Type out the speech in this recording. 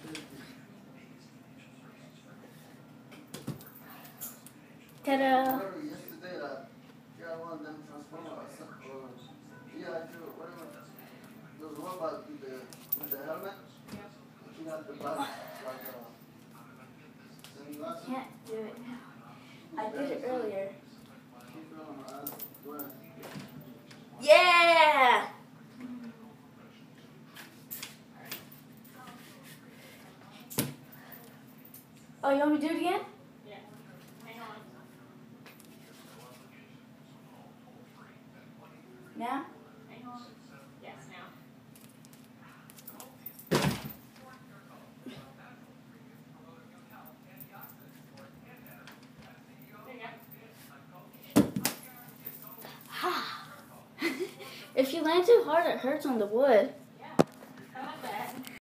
Ta-da! Yesterday, got one of them transformers. Yeah, I do. Whatever. Those robots with the helmet. She got the black, like sunglasses. Can't do it now. I did it earlier. Yeah! Oh, you want me to do it again? Yeah. Hang on. Now? Hang on. Yes, now. There you go. Ha! If you land too hard, it hurts on the wood.